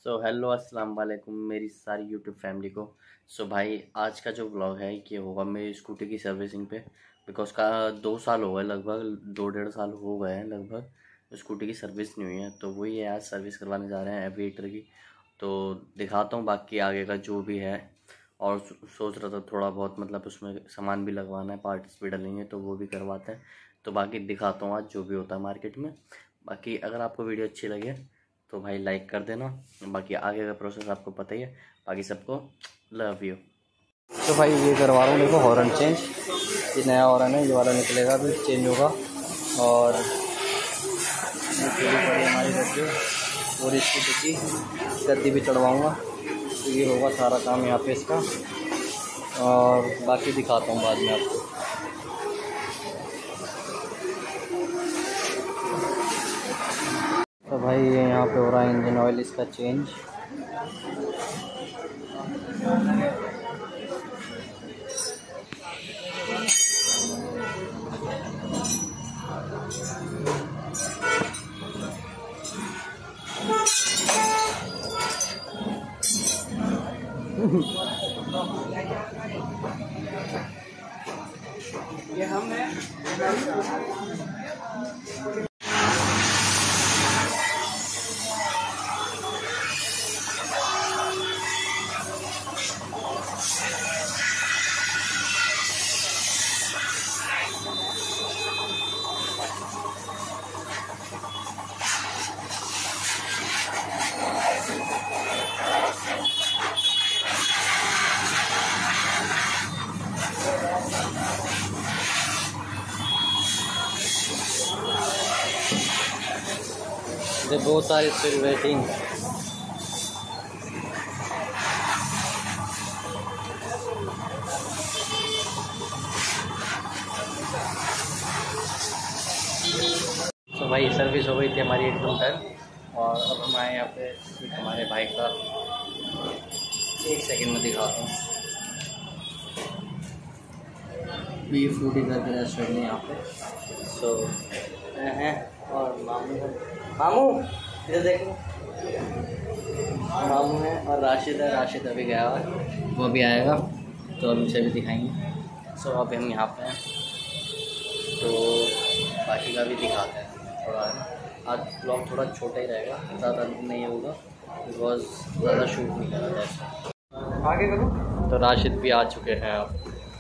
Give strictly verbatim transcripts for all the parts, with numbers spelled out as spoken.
So hello अस्सलाम वालेकुम मेरी सारी यूट्यूब फैमिली को। सो so, भाई आज का जो व्लॉग है ये होगा मेरी स्कूटी की सर्विसिंग पे। बिकॉज का दो साल हो गए, लगभग दो डेढ़ साल हो गए हैं लगभग स्कूटी की सर्विस नहीं हुई है। तो वही है, आज सर्विस करवाने जा रहे हैं एविएटर की। तो दिखाता हूँ बाकी आगे का जो भी है। और सोच रहा था थोड़ा बहुत मतलब उसमें सामान भी लगवाना है, पार्ट्स भी डलेंगे तो वो भी करवाते हैं। तो बाकी दिखाता हूँ आज जो भी होता है मार्केट में। बाकी अगर आपको वीडियो अच्छी लगे तो भाई लाइक कर देना। बाकी आगे का प्रोसेस आपको पता ही है। बाकी सबको लव यू। तो भाई ये करवा रहा हूँ, देखो हॉर्न चेंज, ये नया हॉर्न है, ये वाला निकलेगा भी चेंज होगा। और ये पूरी पड़ी हमारी गद्दी और इसकी डिग्गी गद्दी भी चढ़वाऊँगा। तो ये होगा सारा काम यहाँ पे इसका। और बाकी दिखाता हूँ बाद में आपको। तो भाई ये यहाँ पे हो रहा है इंजन ऑयल इसका चेंज। ये हम हैं। बहुत सारे स्टिल वेटिंग। तो भाई सर्विस हो गई थी हमारी एकदम डन। और अब हम आए यहाँ पे हमारे भाई का, एक सेकंड में दिखाता हूँ। बी फूडी करके रेस्टोरेंट है यहाँ पे। सो हैं और मामू है, मामू इधर देखो, मामू है और राशिद है। राशिद अभी गया हुआ है, वो भी आएगा तो हम उसे भी दिखाएंगे। सो अभी हम यहाँ पे हैं तो बाकी का भी दिखाते हैं थोड़ा। आज ब्लॉग थोड़ा छोटा ही रहेगा, ज़्यादा नहीं होगा बिकॉज ज़्यादा शूट नहीं करा जाए। आगे करो। तो राशिद भी आ चुके हैं अब।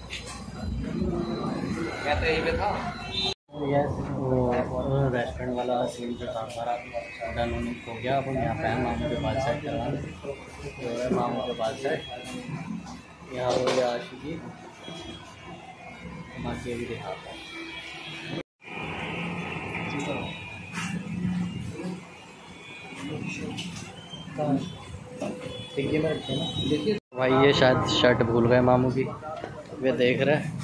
मैं तो यहीं पे था। यस, वो रेस्टोरेंट वाला सीन जो था हमारा डन होने हो गया। अब हम यहाँ पे हैं मामू के बाल सेट करवाने। तो है मामू के बाल सेट यहाँ हो गया आशी जी। बाकी अभी दिखाता हूँ। देखिए मैं रखे ना, देखिए भाई ये शायद शर्ट भूल गए मामू की, वे देख रहे हैं।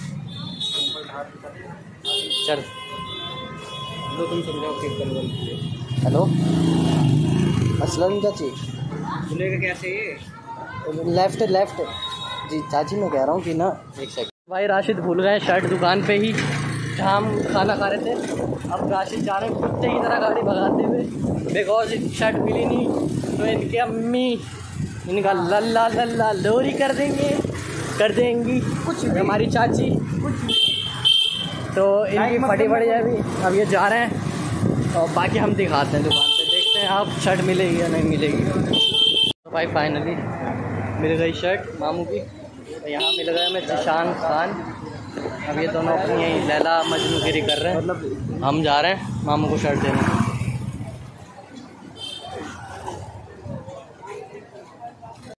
चल तो तुम समझाओ कि हेलो असलम चाची बोलेगा क्या चाहिए? लेफ्ट लेफ्ट जी चाची, मैं कह रहा हूँ कि ना एक सेकंड। भाई राशिद भूल गए शर्ट दुकान पे ही जहाँ हम खाना खा रहे थे। अब राशिद जा रहे हैं कुत्ते की तरह गाड़ी भगाते हुए बिकॉज शर्ट मिली नहीं। तो इनके अम्मी इनका लल्ला लल्ला लोरी कर देंगे कर देंगी कुछ हमारी चाची कुछ। तो इनकी फटी फटी है अभी। अब ये जा रहे हैं और बाकी हम दिखाते हैं दुकान पे, देखते हैं आप शर्ट मिलेगी या नहीं मिलेगी। तो भाई फाइनली मिल गई शर्ट मामू की। तो यहाँ मिल गए हमें जिशान खान। अब ये दोनों अपनी यही लैला मजनूगिरी कर रहे हैं, हम जा रहे हैं मामू को शर्ट देने।